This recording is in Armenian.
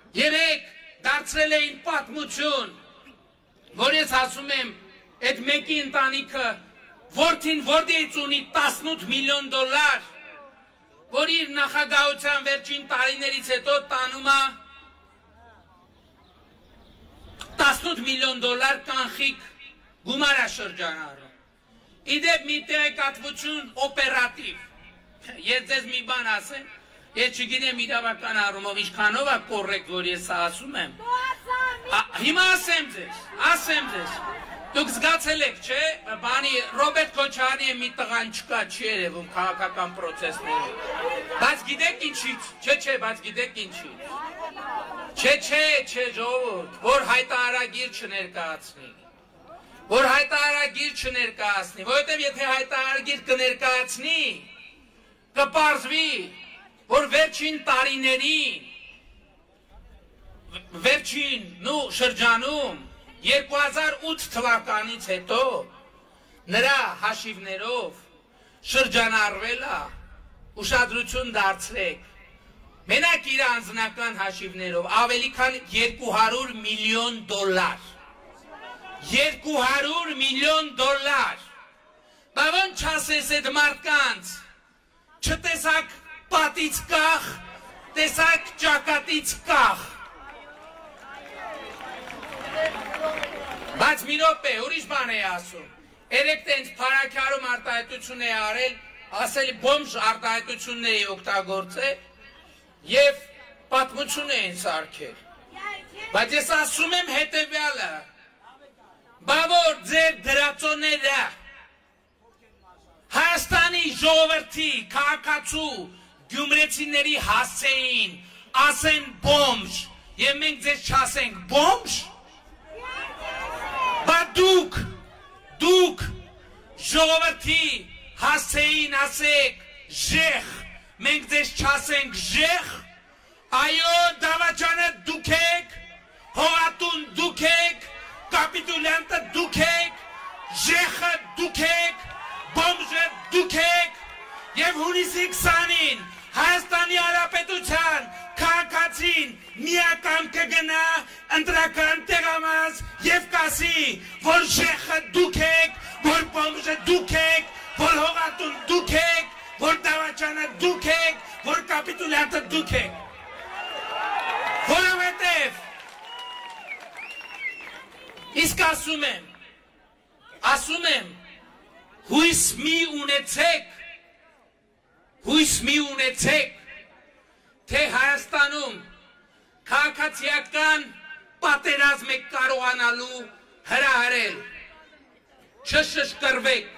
երեք դարձրել էին պատմություն, որ ես ասում եմ, այդ մեկի ընտանիքը որդին որդից ունի 18 միլիոն դոլար, որ իր նախագահության վերջին տարիներից հետո տանում է 18 միլիոն դոլար կանխիկ գումար է շրջանառում։ Իդեպ մի տեղեկատվություն օպերատիվ, ես ձեզ մի բան ասեմ, ես չգիտեմ իրավական առումով ինչքանով է կոռեկտ, որ ես ասում եմ, հիմա ասեմ ձեզ, դուք զգացել եք, չէ, բանի Ռոբերտ Քոչարյանի մի տղան չկա, չի երևում քաղաքական պրոցեսներում, բայց գիտեք ինչից, չէ, բայց գիտեք ինչից, չէ, ժողովուրդ, որ հայտարարագիր չներկայացնի, որովհետև եթե հայտարարագիր կներկայացնի, կպարզվի, որ վերջին տարիներին, վերջին շրջանում 2008 թվականից հետո նրա հաշիվներով շրջանառվել է, ուշադրություն դարձրեք, մենակ իր անձնական հաշիվներով ավելի քան 200 միլիոն դոլար, 200 միլիոն դոլար, բա ոնց չասես այդ մարդկանց, չտեսակ պատից կախ, տեսակ ճակատից կախ, բայց մի րոպե, ուրիշ բան է ասում, երեք տենց փարաքարում արտահայտություն է արել, ասել բոմժ արտահայտություններ է օգտագործել և պատմություն էին սարքել, բայց ես ասում եմ հետևյալը, բա որ ձեր դրածոները Հայաստանի ժողովրդի քաղաքացու գյումրեցիների հասցեին, ասեն բոմժ, և մենք ձեզ չասենք բոմժ, բա դուք ժողովրդի հասցեին ասեք ժեխ, մենք ձեզ չասենք ժեխ, այո դավաճանը դուք եք, հողատուն դուք եք, կապիտուլյանտը դուք եք, ժեխը դուք եք, բոմժը դուք եք, և հունիսի 20-ին Հայաստանի Հանրապետության քաղաքացին միակամ կգնա ընտրական տեղամաս և կասի, որ ժեխը դուք եք, որ բոմժը դուք եք, որ հողատուն դուք եք, որ դավաճանը դուք եք, որ կապիտուլյանտը դուք եք, որովհետև իսկ ասում եմ, հույս մի ունեցեք, թե Հայաստանում քաղաքացիական պատերազմ եք կարողանալու հրահրել, չշշկրվեք,